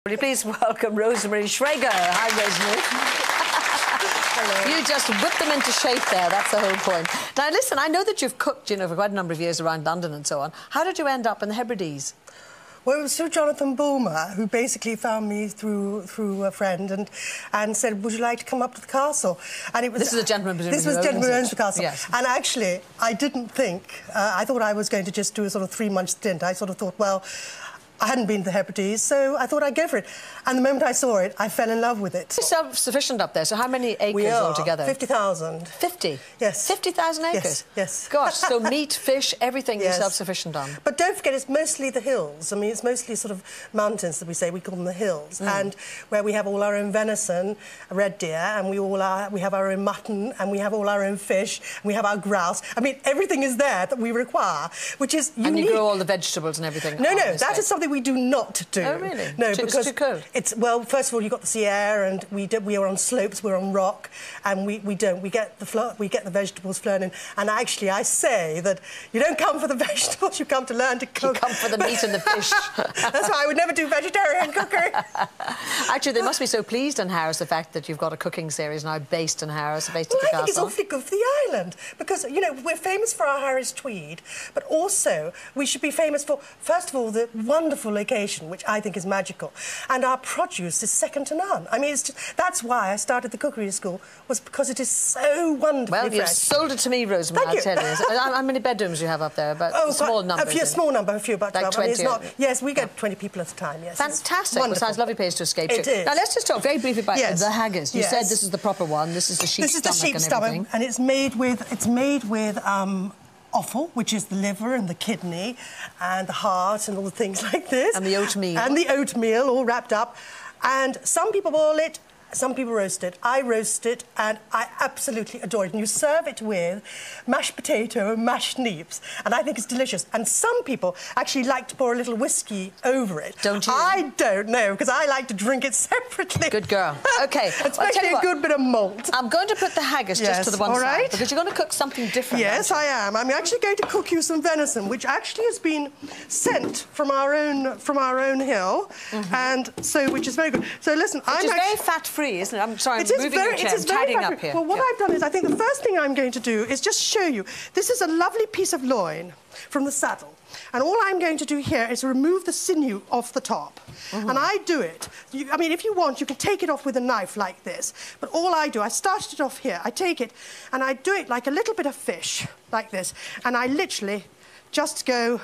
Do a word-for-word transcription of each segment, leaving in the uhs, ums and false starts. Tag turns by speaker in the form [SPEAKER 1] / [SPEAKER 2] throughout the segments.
[SPEAKER 1] Will you please welcome Rosemary Shrager. Hi, Rosemary. Hello. You just whipped them into shape there. That's the whole point. Now, listen, I know that you've cooked, you know, for quite a number of years around London and so on. How did you end up in the Hebrides?
[SPEAKER 2] Well, it was Sir Jonathan Bulmer who basically found me through through a friend and and said, "Would you like to come up to the castle?" And it was
[SPEAKER 1] this is a gentleman.
[SPEAKER 2] This was a gentleman who owns the castle.
[SPEAKER 1] Yes.
[SPEAKER 2] And actually, I didn't think. Uh, I thought I was going to just do a sort of three-month stint. I sort of thought, well, I hadn't been to the Hebrides, so I thought I'd go for it. And the moment I saw it, I fell in love with it.
[SPEAKER 1] You're self-sufficient up there, so how many acres
[SPEAKER 2] we are
[SPEAKER 1] altogether?
[SPEAKER 2] fifty thousand.
[SPEAKER 1] fifty?
[SPEAKER 2] Yes.
[SPEAKER 1] fifty thousand acres?
[SPEAKER 2] Yes, yes.
[SPEAKER 1] Gosh, so meat, fish, everything
[SPEAKER 2] yes.
[SPEAKER 1] you're self-sufficient on.
[SPEAKER 2] But don't forget, it's mostly the hills. I mean, it's mostly sort of mountains that we say, we call them the hills, mm. and where we have all our own venison, red deer, and we all are, we have our own mutton, and we have all our own fish, and we have our grouse. I mean, everything is there that we require, which is unique.
[SPEAKER 1] And you grow all the vegetables and everything?
[SPEAKER 2] No, no, that is something we do not do.
[SPEAKER 1] Oh, really?
[SPEAKER 2] No,
[SPEAKER 1] too,
[SPEAKER 2] because
[SPEAKER 1] it's too cold?
[SPEAKER 2] It's, well, first of all, you've got the sea air, and we do, we are on slopes, we're on rock, and we, we don't. We get the flo we get the vegetables flown in. And actually, I say that you don't come for the vegetables, you come to learn to cook.
[SPEAKER 1] You come for the meat and the fish.
[SPEAKER 2] That's why I would never do vegetarian cookery.
[SPEAKER 1] Actually, they must be so pleased in Harris, the fact that you've got a cooking series now based in Harris, based
[SPEAKER 2] well,
[SPEAKER 1] at the
[SPEAKER 2] I think
[SPEAKER 1] castle.
[SPEAKER 2] it's awfully good for the island, because, you know, we're famous for our Harris tweed, but also we should be famous for, first of all, the wonderful location, which I think is magical, and our produce is second to none. I mean, it's just, that's why I started the cookery school, was because it is so wonderfully
[SPEAKER 1] Well, you've
[SPEAKER 2] fresh.
[SPEAKER 1] sold it to me, Rosemary,
[SPEAKER 2] Thank
[SPEAKER 1] I'll
[SPEAKER 2] you.
[SPEAKER 1] tell you. How many bedrooms do you have up there? About
[SPEAKER 2] oh,
[SPEAKER 1] a small number?
[SPEAKER 2] A few, small number, a few, about
[SPEAKER 1] like
[SPEAKER 2] twelve. I mean, it's not,
[SPEAKER 1] twenty.
[SPEAKER 2] yes, we get twenty people at a time, yes.
[SPEAKER 1] Fantastic. Well, sounds lovely place to escape
[SPEAKER 2] it
[SPEAKER 1] to.
[SPEAKER 2] Is.
[SPEAKER 1] Now, let's just talk very briefly about
[SPEAKER 2] yes.
[SPEAKER 1] the haggis. You
[SPEAKER 2] yes.
[SPEAKER 1] said this is the proper one. This is the sheep
[SPEAKER 2] this
[SPEAKER 1] stomach
[SPEAKER 2] This is the sheep
[SPEAKER 1] and
[SPEAKER 2] stomach,
[SPEAKER 1] everything.
[SPEAKER 2] and it's made with, it's made with um, offal, which is the liver and the kidney and the heart and all the things like this.
[SPEAKER 1] And the oatmeal.
[SPEAKER 2] And the oatmeal, all wrapped up. And some people boil it, some people roast it. I roast it, and I absolutely adore it. And you serve it with mashed potato and mashed neeps, and I think it's delicious. And some people actually like to pour a little whiskey over it.
[SPEAKER 1] Don't you?
[SPEAKER 2] I don't know, because I like to drink it separately.
[SPEAKER 1] Good girl. OK.
[SPEAKER 2] Especially
[SPEAKER 1] well,
[SPEAKER 2] a good bit of malt.
[SPEAKER 1] I'm going to put the haggis
[SPEAKER 2] yes,
[SPEAKER 1] just to the one
[SPEAKER 2] all
[SPEAKER 1] side,
[SPEAKER 2] right.
[SPEAKER 1] because you're going to cook something different.
[SPEAKER 2] Yes, I am. I'm actually going to cook you some venison, which actually has been sent from our own from our own hill, mm-hmm. and so which is very good. So listen,
[SPEAKER 1] which
[SPEAKER 2] I'm
[SPEAKER 1] is
[SPEAKER 2] actually...
[SPEAKER 1] very fat-free, isn't it? I'm sorry.
[SPEAKER 2] It is
[SPEAKER 1] moving
[SPEAKER 2] very,
[SPEAKER 1] your chair,
[SPEAKER 2] it is very
[SPEAKER 1] tidying
[SPEAKER 2] fat
[SPEAKER 1] up here.
[SPEAKER 2] Well, what
[SPEAKER 1] yeah.
[SPEAKER 2] I've done is, I think the first thing I'm going to do is just show you. This is a lovely piece of loin from the saddle. And all I'm going to do here is remove the sinew off the top. Mm-hmm. And I do it. You, I mean, if you want, you can take it off with a knife like this. But all I do, I started it off here. I take it and I do it like a little bit of fish, like this. And I literally just go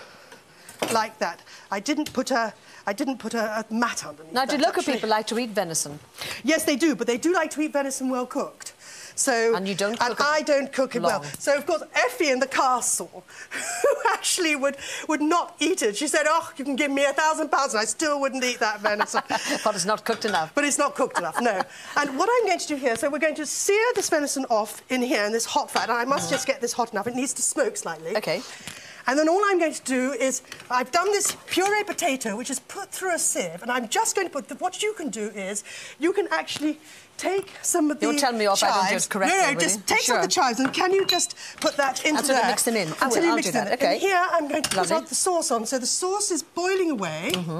[SPEAKER 2] like that. I didn't put a... I didn't put a, a mat underneath.
[SPEAKER 1] Now, do
[SPEAKER 2] that,
[SPEAKER 1] local
[SPEAKER 2] actually.
[SPEAKER 1] people like to eat venison?
[SPEAKER 2] Yes, they do, but they do like to eat venison well cooked. So,
[SPEAKER 1] and you don't cook
[SPEAKER 2] and
[SPEAKER 1] it
[SPEAKER 2] I don't cook it
[SPEAKER 1] long.
[SPEAKER 2] well. So, of course, Effie in the castle, who actually would, would not eat it, she said, oh, you can give me a thousand pounds and I still wouldn't eat that venison.
[SPEAKER 1] But it's not cooked enough.
[SPEAKER 2] But it's not cooked enough, no. And what I'm going to do here, so we're going to sear this venison off in here in this hot fat, and I must mm. just get this hot enough. It needs to smoke slightly.
[SPEAKER 1] OK.
[SPEAKER 2] And then all I'm going to do is, I've done this puree potato, which is put through a sieve, and I'm just going to put, the, what you can do is, you can actually take some of the
[SPEAKER 1] You'll tell me off,
[SPEAKER 2] chives.
[SPEAKER 1] I don't just correct
[SPEAKER 2] No, no,
[SPEAKER 1] them,
[SPEAKER 2] just
[SPEAKER 1] you?
[SPEAKER 2] take
[SPEAKER 1] sure.
[SPEAKER 2] some of the chives, and can you just put that into
[SPEAKER 1] Until
[SPEAKER 2] there?
[SPEAKER 1] you mix them in.
[SPEAKER 2] Until you
[SPEAKER 1] I'll
[SPEAKER 2] mix
[SPEAKER 1] do
[SPEAKER 2] them
[SPEAKER 1] that.
[SPEAKER 2] in.
[SPEAKER 1] OK.
[SPEAKER 2] And here I'm going to
[SPEAKER 1] Lovely.
[SPEAKER 2] put the sauce on, so the sauce is boiling away.
[SPEAKER 1] Mm-hmm.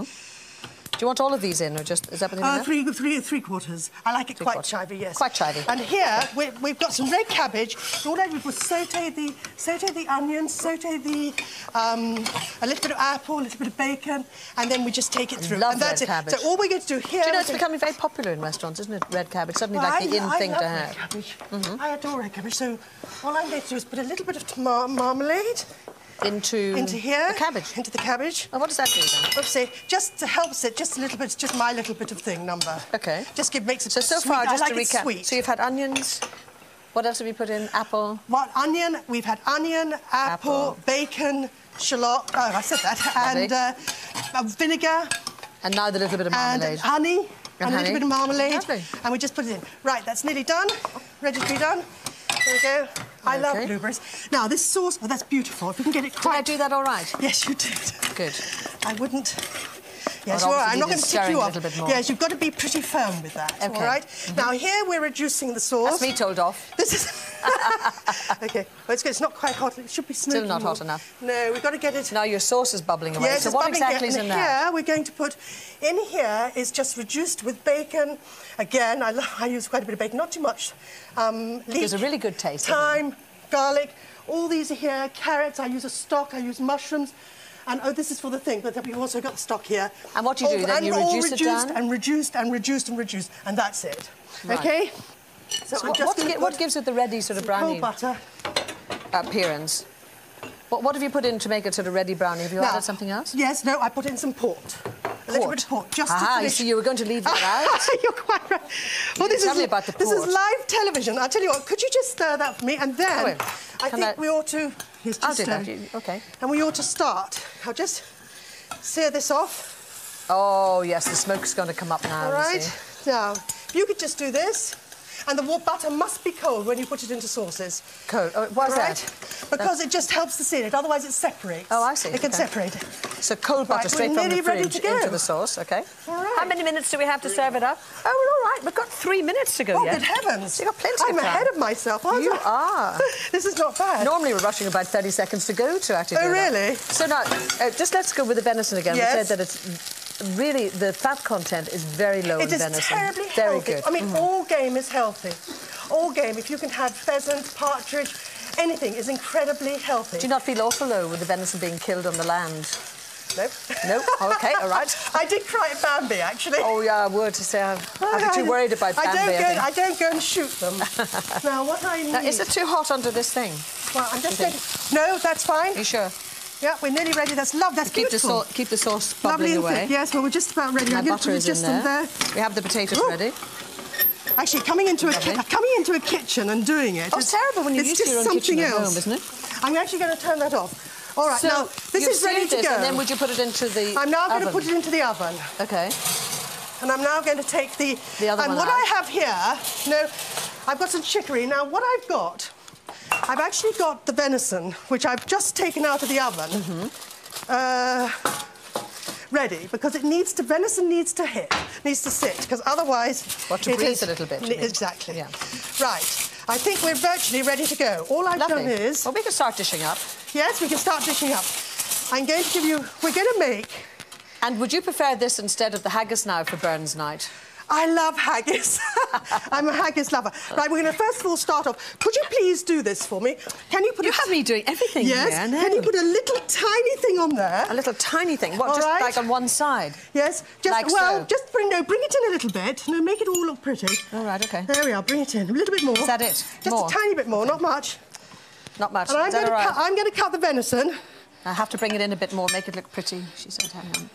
[SPEAKER 1] Do you want all of these in, or just, is that what you
[SPEAKER 2] uh, three, three, three quarters. I like it
[SPEAKER 1] three
[SPEAKER 2] quite
[SPEAKER 1] quarters.
[SPEAKER 2] chivy, yes.
[SPEAKER 1] Quite chivy.
[SPEAKER 2] And here, we, we've got some red cabbage. All I did was saute the, saute the onions, saute the, um, a little bit of apple, a little bit of bacon, and then we just take it
[SPEAKER 1] I
[SPEAKER 2] through.
[SPEAKER 1] love
[SPEAKER 2] and that's
[SPEAKER 1] red
[SPEAKER 2] it.
[SPEAKER 1] cabbage.
[SPEAKER 2] So all we're going to do here...
[SPEAKER 1] Do you know, it's becoming very popular in restaurants, isn't it, red cabbage? Suddenly
[SPEAKER 2] well,
[SPEAKER 1] like the
[SPEAKER 2] I,
[SPEAKER 1] in
[SPEAKER 2] I
[SPEAKER 1] thing
[SPEAKER 2] love
[SPEAKER 1] to
[SPEAKER 2] red
[SPEAKER 1] have.
[SPEAKER 2] cabbage.
[SPEAKER 1] Mm-hmm.
[SPEAKER 2] I adore red cabbage. So all I'm going to do is put a little bit of mar marmalade...
[SPEAKER 1] Into,
[SPEAKER 2] into here,
[SPEAKER 1] the cabbage.
[SPEAKER 2] Into the cabbage.
[SPEAKER 1] And what does that do then?
[SPEAKER 2] Oopsie, just helps it, just a little bit. It's just my little bit of thing number.
[SPEAKER 1] OK.
[SPEAKER 2] Just give, makes it
[SPEAKER 1] so so
[SPEAKER 2] sweet.
[SPEAKER 1] far, just
[SPEAKER 2] I like
[SPEAKER 1] to
[SPEAKER 2] it
[SPEAKER 1] recap.
[SPEAKER 2] sweet.
[SPEAKER 1] So you've had onions. What else have you put in? Apple.
[SPEAKER 2] What onion? We've had onion, apple,
[SPEAKER 1] apple.
[SPEAKER 2] bacon, shallot. Oh, I said that. And uh, vinegar.
[SPEAKER 1] And now the little bit of marmalade.
[SPEAKER 2] And honey. And,
[SPEAKER 1] and
[SPEAKER 2] a
[SPEAKER 1] honey.
[SPEAKER 2] little bit of marmalade.
[SPEAKER 1] Lovely.
[SPEAKER 2] And we just put it in. Right, that's nearly done. Ready to be done. There we go. I
[SPEAKER 1] okay.
[SPEAKER 2] love blueberries. Now, this sauce, oh, that's beautiful. If we can get it quite...
[SPEAKER 1] Did I do that all right?
[SPEAKER 2] Yes, you did.
[SPEAKER 1] Good.
[SPEAKER 2] I wouldn't... Yes,
[SPEAKER 1] well,
[SPEAKER 2] all right. I'm not
[SPEAKER 1] need
[SPEAKER 2] going to
[SPEAKER 1] stirring
[SPEAKER 2] tick you
[SPEAKER 1] a
[SPEAKER 2] off.
[SPEAKER 1] little bit more.
[SPEAKER 2] Yes, you've got to be pretty firm with that,
[SPEAKER 1] Okay.
[SPEAKER 2] all right? Mm-hmm. Now, here we're reducing the sauce.
[SPEAKER 1] That's me told off.
[SPEAKER 2] This is... OK, well, it's good. It's not quite hot. It should be smoky.
[SPEAKER 1] Still not
[SPEAKER 2] more.
[SPEAKER 1] hot enough.
[SPEAKER 2] No, we've got to get it...
[SPEAKER 1] Now your sauce is bubbling away.
[SPEAKER 2] Yes,
[SPEAKER 1] so
[SPEAKER 2] it's
[SPEAKER 1] what
[SPEAKER 2] bubbling
[SPEAKER 1] exactly is
[SPEAKER 2] here.
[SPEAKER 1] in
[SPEAKER 2] And
[SPEAKER 1] there?
[SPEAKER 2] Here we're going to put... In here is just reduced with bacon. Again, I, love, I use quite a bit of bacon, not too much. Um, leek,
[SPEAKER 1] Gives a really good taste.
[SPEAKER 2] Thyme, garlic. All these are here. Carrots. I use a stock. I use mushrooms. And, oh, this is for the thing, but we've also got the stock here.
[SPEAKER 1] And what do you do
[SPEAKER 2] all,
[SPEAKER 1] then? You
[SPEAKER 2] all
[SPEAKER 1] reduce
[SPEAKER 2] reduced
[SPEAKER 1] it down?
[SPEAKER 2] and reduced and reduced and reduced, and that's it.
[SPEAKER 1] Right.
[SPEAKER 2] OK?
[SPEAKER 1] So, so what, what, gi what gives it the ready sort of brownie
[SPEAKER 2] butter
[SPEAKER 1] appearance? What, what have you put in to make it sort of ready brownie? Have you
[SPEAKER 2] now,
[SPEAKER 1] added something else?
[SPEAKER 2] Yes, no, I put in some port. A little bit of port, just
[SPEAKER 1] Aha,
[SPEAKER 2] to finish.
[SPEAKER 1] you see, you were going to leave that out.
[SPEAKER 2] You're quite right. Well, this
[SPEAKER 1] tell
[SPEAKER 2] is,
[SPEAKER 1] me about the
[SPEAKER 2] this
[SPEAKER 1] port.
[SPEAKER 2] is live television. I'll tell you what, could you just stir that for me? And then
[SPEAKER 1] Oh,
[SPEAKER 2] I think
[SPEAKER 1] I...
[SPEAKER 2] we ought to... Here's
[SPEAKER 1] I'll
[SPEAKER 2] just
[SPEAKER 1] do that.
[SPEAKER 2] stir.
[SPEAKER 1] You, OK.
[SPEAKER 2] And we ought to start. I'll just sear this off.
[SPEAKER 1] Oh, yes, the smoke's going to come up now.
[SPEAKER 2] All right. Now, if you could just do this. And the butter must be cold when you put it into sauces.
[SPEAKER 1] Cold. Oh, why is
[SPEAKER 2] right?
[SPEAKER 1] that?
[SPEAKER 2] Because it just helps to seal it. Otherwise, it separates.
[SPEAKER 1] Oh, I see.
[SPEAKER 2] It can
[SPEAKER 1] okay.
[SPEAKER 2] separate.
[SPEAKER 1] So cold butter
[SPEAKER 2] Right,
[SPEAKER 1] straight
[SPEAKER 2] we're
[SPEAKER 1] from the
[SPEAKER 2] nearly ready
[SPEAKER 1] fridge
[SPEAKER 2] to go.
[SPEAKER 1] into the sauce. OK.
[SPEAKER 2] All right.
[SPEAKER 1] How many minutes do we have to serve it up? Oh, well, all right. We've got three minutes to go
[SPEAKER 2] Oh,
[SPEAKER 1] yet.
[SPEAKER 2] good heavens.
[SPEAKER 1] You've got plenty
[SPEAKER 2] I'm
[SPEAKER 1] of time.
[SPEAKER 2] ahead of myself, aren't
[SPEAKER 1] You
[SPEAKER 2] I?
[SPEAKER 1] are.
[SPEAKER 2] This is not bad.
[SPEAKER 1] Normally, we're rushing about thirty seconds to go to actually
[SPEAKER 2] Oh,
[SPEAKER 1] do that.
[SPEAKER 2] really?
[SPEAKER 1] So now, uh, just let's go with the venison again.
[SPEAKER 2] Yes.
[SPEAKER 1] We said that it's... Really, the fat content is very low
[SPEAKER 2] It
[SPEAKER 1] in
[SPEAKER 2] is
[SPEAKER 1] venison.
[SPEAKER 2] terribly
[SPEAKER 1] very
[SPEAKER 2] healthy.
[SPEAKER 1] good.
[SPEAKER 2] I mean,
[SPEAKER 1] mm-hmm.
[SPEAKER 2] all game is healthy. All game, if you can have pheasant, partridge, anything is incredibly healthy.
[SPEAKER 1] Do you not feel awful, though, with the venison being killed on the land?
[SPEAKER 2] Nope.
[SPEAKER 1] No? OK, all right.
[SPEAKER 2] I did cry at Bambi, actually.
[SPEAKER 1] Oh, yeah, I would to say I'm, I'm too worried about Bambi,
[SPEAKER 2] I don't,
[SPEAKER 1] I
[SPEAKER 2] go,
[SPEAKER 1] think.
[SPEAKER 2] I don't go and shoot them. Now, what I need...
[SPEAKER 1] Now, is it too hot under this thing?
[SPEAKER 2] Well, I'm just going to... No, that's fine.
[SPEAKER 1] Are you sure?
[SPEAKER 2] Yeah, we're nearly ready. That's love. That's
[SPEAKER 1] keep
[SPEAKER 2] beautiful.
[SPEAKER 1] The keep the sauce bubbling
[SPEAKER 2] Lovely and
[SPEAKER 1] away.
[SPEAKER 2] thick. Yes, well, we're just about ready.
[SPEAKER 1] My
[SPEAKER 2] I'm going
[SPEAKER 1] butter
[SPEAKER 2] to
[SPEAKER 1] is
[SPEAKER 2] just
[SPEAKER 1] in there.
[SPEAKER 2] there.
[SPEAKER 1] We have the potatoes
[SPEAKER 2] Ooh.
[SPEAKER 1] ready.
[SPEAKER 2] Actually, coming into a coming into a kitchen and doing it.
[SPEAKER 1] Oh, it's terrible when you're
[SPEAKER 2] it's
[SPEAKER 1] used to
[SPEAKER 2] just
[SPEAKER 1] your own kitchen
[SPEAKER 2] something
[SPEAKER 1] at
[SPEAKER 2] else.
[SPEAKER 1] home, isn't it?
[SPEAKER 2] I'm actually going to turn that off. All right,
[SPEAKER 1] so
[SPEAKER 2] now this is ready to
[SPEAKER 1] this,
[SPEAKER 2] go.
[SPEAKER 1] And then would you put it into the
[SPEAKER 2] I'm now
[SPEAKER 1] oven?
[SPEAKER 2] going to put it into the oven.
[SPEAKER 1] Okay.
[SPEAKER 2] And I'm now going to take the...
[SPEAKER 1] The other
[SPEAKER 2] and
[SPEAKER 1] one
[SPEAKER 2] what
[SPEAKER 1] out.
[SPEAKER 2] I have here, no, I've got some chicory. Now, what I've got, I've actually got the venison, which I've just taken out of the oven, mm-hmm. uh, ready, because it needs to, venison needs to hit, needs to sit, because otherwise...
[SPEAKER 1] What, to
[SPEAKER 2] it
[SPEAKER 1] breathe
[SPEAKER 2] is,
[SPEAKER 1] a little bit?
[SPEAKER 2] Exactly.
[SPEAKER 1] Yeah.
[SPEAKER 2] Right. I think we're virtually ready to go. All I've
[SPEAKER 1] Lovely.
[SPEAKER 2] done is...
[SPEAKER 1] Well, we can start dishing up.
[SPEAKER 2] Yes, we can start dishing up. I'm going to give you... We're going to make...
[SPEAKER 1] And would you prefer this instead of the haggis now for Burns night?
[SPEAKER 2] I love haggis. I'm a haggis lover. Right, we're going to first of all start off. Could you please do this for me? Can you put
[SPEAKER 1] You
[SPEAKER 2] a...
[SPEAKER 1] have me doing everything
[SPEAKER 2] Yes.
[SPEAKER 1] here. No.
[SPEAKER 2] Can you put a little tiny thing on there?
[SPEAKER 1] A little tiny thing. What,
[SPEAKER 2] All
[SPEAKER 1] just
[SPEAKER 2] right.
[SPEAKER 1] like on one side?
[SPEAKER 2] Yes. Just,
[SPEAKER 1] Like
[SPEAKER 2] well,
[SPEAKER 1] so.
[SPEAKER 2] just bring, no, bring it in a little bit. No, make it all look pretty.
[SPEAKER 1] All right, OK.
[SPEAKER 2] There we are. Bring it in. A little bit more.
[SPEAKER 1] Is that it?
[SPEAKER 2] Just
[SPEAKER 1] More?
[SPEAKER 2] a tiny bit more, not much.
[SPEAKER 1] Not much.
[SPEAKER 2] And I'm
[SPEAKER 1] Is that
[SPEAKER 2] going,
[SPEAKER 1] all
[SPEAKER 2] to
[SPEAKER 1] right?
[SPEAKER 2] cut, I'm going to cut the venison.
[SPEAKER 1] I have to bring it in a bit more, make it look pretty, she said. Hang on.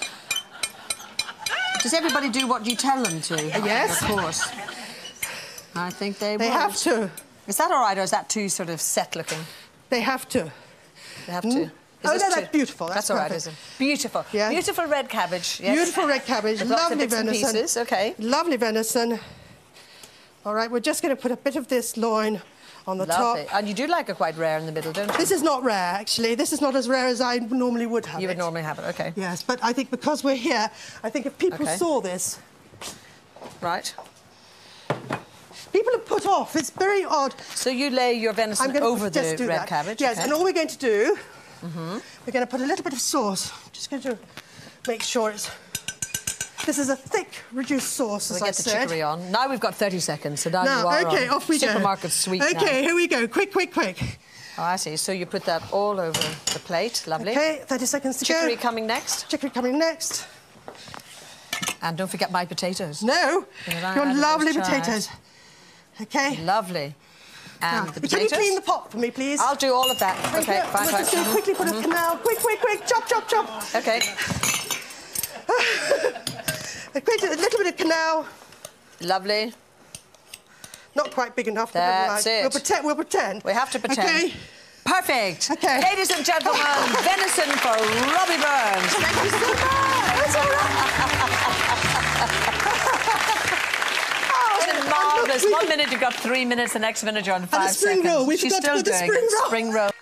[SPEAKER 1] Does everybody do what you tell them to?
[SPEAKER 2] Yes.
[SPEAKER 1] Of course. I think they,
[SPEAKER 2] They
[SPEAKER 1] would.
[SPEAKER 2] have to.
[SPEAKER 1] Is that all right, or is that too sort of set-looking?
[SPEAKER 2] They have to.
[SPEAKER 1] They have to.
[SPEAKER 2] Mm.
[SPEAKER 1] Is
[SPEAKER 2] Oh,
[SPEAKER 1] this
[SPEAKER 2] no,
[SPEAKER 1] too-
[SPEAKER 2] that's beautiful. That's,
[SPEAKER 1] That's all right,
[SPEAKER 2] perfect.
[SPEAKER 1] is it? Beautiful.
[SPEAKER 2] Yeah.
[SPEAKER 1] Beautiful red cabbage. Yes.
[SPEAKER 2] Beautiful red cabbage.
[SPEAKER 1] With lots of
[SPEAKER 2] Lovely
[SPEAKER 1] bits and
[SPEAKER 2] venison.
[SPEAKER 1] pieces, OK.
[SPEAKER 2] Lovely venison. All right, we're just going to put a bit of this loin on the
[SPEAKER 1] Lovely.
[SPEAKER 2] top.
[SPEAKER 1] And you do like it quite rare in the middle, don't you?
[SPEAKER 2] This is not rare, actually. This is not as rare as I normally would have
[SPEAKER 1] You
[SPEAKER 2] it.
[SPEAKER 1] would normally have it, OK.
[SPEAKER 2] Yes, but I think because we're here, I think if people
[SPEAKER 1] Okay.
[SPEAKER 2] saw this...
[SPEAKER 1] Right.
[SPEAKER 2] People are put off. It's very odd.
[SPEAKER 1] So you lay your venison
[SPEAKER 2] I'm going
[SPEAKER 1] over
[SPEAKER 2] to just
[SPEAKER 1] the
[SPEAKER 2] do
[SPEAKER 1] red
[SPEAKER 2] that.
[SPEAKER 1] cabbage?
[SPEAKER 2] Yes,
[SPEAKER 1] okay.
[SPEAKER 2] and all we're going to do,
[SPEAKER 1] mm-hmm.
[SPEAKER 2] we're going to put a little bit of sauce. Just going to make sure it's... This is a thick, reduced sauce, as
[SPEAKER 1] we
[SPEAKER 2] I
[SPEAKER 1] get the
[SPEAKER 2] said.
[SPEAKER 1] chicory on. Now we've got thirty seconds, so now,
[SPEAKER 2] Now,
[SPEAKER 1] you are
[SPEAKER 2] OK,
[SPEAKER 1] on
[SPEAKER 2] off we go.
[SPEAKER 1] supermarket sweet now.
[SPEAKER 2] OK, here we go. Quick, quick, quick.
[SPEAKER 1] Oh, I see. So you put that all over the plate. Lovely.
[SPEAKER 2] OK, thirty seconds to
[SPEAKER 1] Chicory
[SPEAKER 2] go.
[SPEAKER 1] coming next.
[SPEAKER 2] Chicory coming next.
[SPEAKER 1] And don't forget my potatoes.
[SPEAKER 2] No,
[SPEAKER 1] I
[SPEAKER 2] your
[SPEAKER 1] added
[SPEAKER 2] lovely
[SPEAKER 1] those
[SPEAKER 2] potatoes. OK.
[SPEAKER 1] Lovely. And
[SPEAKER 2] Now,
[SPEAKER 1] the
[SPEAKER 2] can
[SPEAKER 1] potatoes.
[SPEAKER 2] you clean the pot for me, please?
[SPEAKER 1] I'll do all of that.
[SPEAKER 2] Thank
[SPEAKER 1] OK,
[SPEAKER 2] you.
[SPEAKER 1] fine,
[SPEAKER 2] We're
[SPEAKER 1] fine.
[SPEAKER 2] just going to quickly put
[SPEAKER 1] mm-hmm.
[SPEAKER 2] a canal. Quick, quick, quick. Chop, chop, chop.
[SPEAKER 1] OK.
[SPEAKER 2] A quick, a little bit of canal.
[SPEAKER 1] Lovely.
[SPEAKER 2] Not quite big enough.
[SPEAKER 1] That's
[SPEAKER 2] but
[SPEAKER 1] it.
[SPEAKER 2] We'll pretend. We'll pretend.
[SPEAKER 1] We have to pretend.
[SPEAKER 2] OK.
[SPEAKER 1] Perfect.
[SPEAKER 2] OK.
[SPEAKER 1] Ladies and gentlemen, venison for Robbie Burns.
[SPEAKER 2] Thank you so much. That's all right.
[SPEAKER 1] Marvellous. One minute you've got three minutes, the next minute you're on five
[SPEAKER 2] and a spring
[SPEAKER 1] seconds.
[SPEAKER 2] roll. We
[SPEAKER 1] She's
[SPEAKER 2] forgot to
[SPEAKER 1] still
[SPEAKER 2] put the
[SPEAKER 1] doing
[SPEAKER 2] spring
[SPEAKER 1] it.
[SPEAKER 2] roll.
[SPEAKER 1] Spring roll.